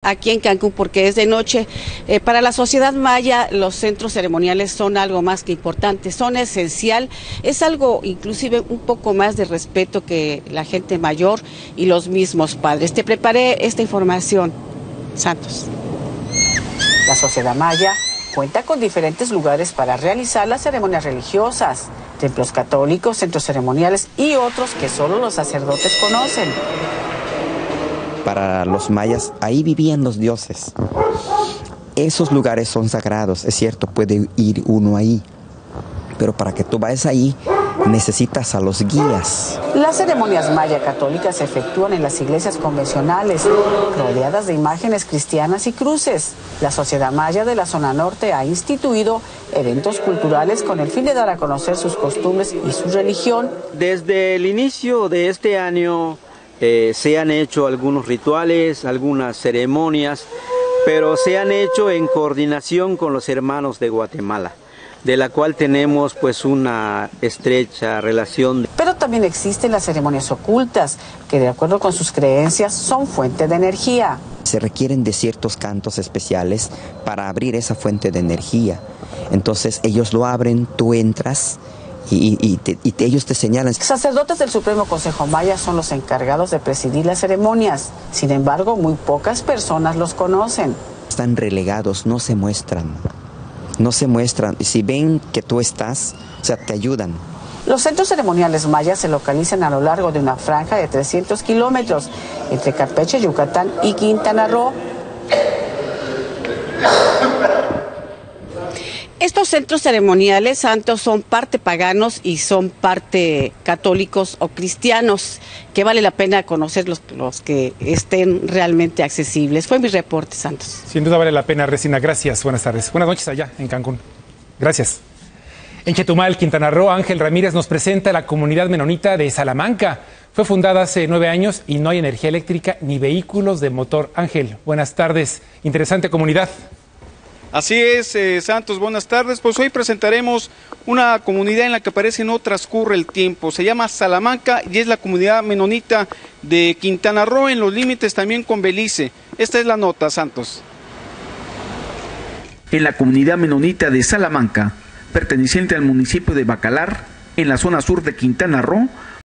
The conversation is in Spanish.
aquí en Cancún porque es de noche. Para la sociedad maya los centros ceremoniales son algo más que importante, son esencial, es algo inclusive un poco más de respeto que la gente mayor y los mismos padres. Te preparé esta información, Santos. La sociedad maya cuenta con diferentes lugares para realizar las ceremonias religiosas, templos católicos, centros ceremoniales y otros que solo los sacerdotes conocen. Para los mayas, ahí vivían los dioses. Esos lugares son sagrados, es cierto, puede ir uno ahí, pero para que tú vayas ahí, necesitas a los guías. Las ceremonias maya católicas se efectúan en las iglesias convencionales, rodeadas de imágenes cristianas y cruces. La sociedad maya de la zona norte ha instituido eventos culturales con el fin de dar a conocer sus costumbres y su religión. Desde el inicio de este año se han hecho algunos rituales, algunas ceremonias, pero se han hecho en coordinación con los hermanos de Guatemala, de la cual tenemos pues una estrecha relación. Pero también existen las ceremonias ocultas, que de acuerdo con sus creencias son fuente de energía. Se requieren de ciertos cantos especiales para abrir esa fuente de energía. Entonces ellos lo abren, tú entras y ellos te señalan. Sacerdotes del Supremo Consejo Maya son los encargados de presidir las ceremonias. Sin embargo, muy pocas personas los conocen. Están relegados, no se muestran. No se muestran. Si ven que tú estás, o sea, te ayudan. Los centros ceremoniales mayas se localizan a lo largo de una franja de 300 kilómetros entre Campeche, Yucatán y Quintana Roo. Estos centros ceremoniales, Santos, son parte paganos y son parte católicos o cristianos, que vale la pena conocer los que estén realmente accesibles. Fue mi reporte, Santos. Sin duda vale la pena, Resina. Gracias. Buenas tardes. Buenas noches allá en Cancún. Gracias. En Chetumal, Quintana Roo, Ángel Ramírez nos presenta la comunidad menonita de Salamanca. Fue fundada hace 9 años y no hay energía eléctrica ni vehículos de motor. Ángel, buenas tardes. Interesante comunidad. Así es, Santos, buenas tardes. Pues hoy presentaremos una comunidad en la que parece no transcurre el tiempo. Se llama Salamanca y es la comunidad menonita de Quintana Roo, en los límites también con Belice. Esta es la nota, Santos. En la comunidad menonita de Salamanca, perteneciente al municipio de Bacalar, en la zona sur de Quintana Roo,